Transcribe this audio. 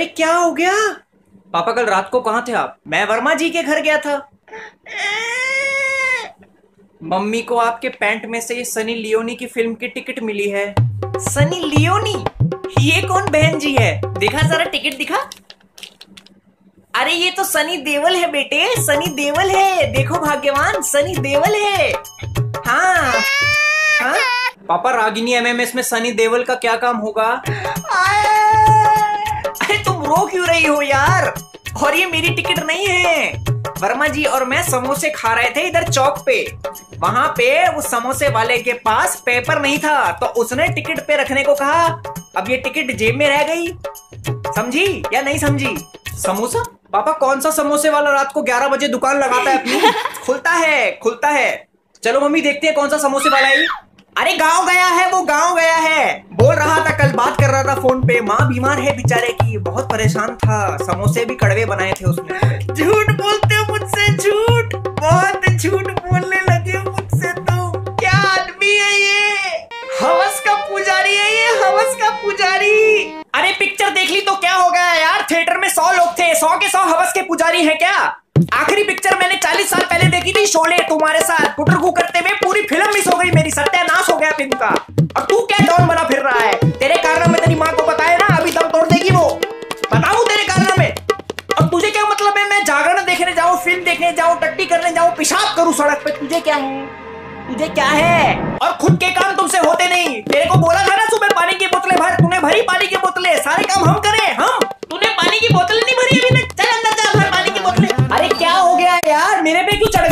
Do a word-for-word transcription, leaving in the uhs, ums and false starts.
अरे क्या हो गया? पापा कल रात को कहाँ थे आप? मैं वर्मा जी के घर गया था। मम्मी को आपके पैंट में से ये सनी लियोनी की फिल्म की टिकट मिली है। Sunny Leone? ये कौन बहन जी है? दिखा जरा टिकट दिखा। अरे ये तो सनी देओल है बेटे, सनी देओल है। देखो भाग्यवान, सनी देओल है। हाँ हाँ पापा, रागिनी एमएमएस में सनी देओल का क्या काम होगा? अरे तुम रो क्यों रही हो यार? और ये मेरी टिकट नहीं है। वर्मा जी और मैं समोसे खा रहे थे इधर चौक पे। वहां पे उस समोसे वाले के पास पेपर नहीं था, तो उसने टिकट पे रखने को कहा। अब ये टिकट जेब में रह गई। समझी या नहीं समझी? समोसा? पापा कौन सा समोसे वाला रात को ग्यारह बजे दुकान लगाता है अपनी? खुलता है खुलता है। चलो मम्मी देखते हैं कौन सा समोसे वाला है। अरे गांव गया है वो, गांव गया है। बोल रहा था, कल बात कर रहा था फोन पे। माँ बीमार है बेचारे की, बहुत परेशान था। समोसे भी कड़वे बनाए थे उसने। झूठ बोलते हो मुझसे, झूठ, बहुत झूठ बोलने लगे हो मुझसे तुम। क्या आदमी है ये? हवस का पुजारी है ये, हवस का पुजारी। अरे पिक्चर देख ली तो क्या हो गया यार? थिएटर में सौ लोग थे, सौ के सौ हवस के पुजारी है क्या? आखिरी पिक्चर मैंने चालीस साल पहले देखी थी, शोले, तुम्हारे साथ कुटरकू करते हुए पूरी फिल्म मिस हो गई मेरी। सत्यानाश हो गया फिल्म का। और तू क्या डॉन बना फिर रहा है? तेरे कारनामे तेरी माँ को बताए ना, अभी दम तोड़ देगी वो। बताऊं तेरे कारनामे? और तुझे क्या मतलब है मैं जागरण देखने जाऊं, फिल्म देखने जाऊं, टट्टी करने जाऊं, पेशाब करूं सड़क पे? तुझे क्या है? तुझे क्या है? और खुद के काम तुमसे होते नहीं। तेरे को बोला था ना सुबह पानी की बोतलें भर, तूने भरी पानी की बोतलें। सारे काम हम करें? हम? तूने पानी की बोतल नहीं भरी अभी तक। चल अंदर जा, भर पानी की बोतलें। अरे क्या हो गया यार, मेरे पे क्यों चढ़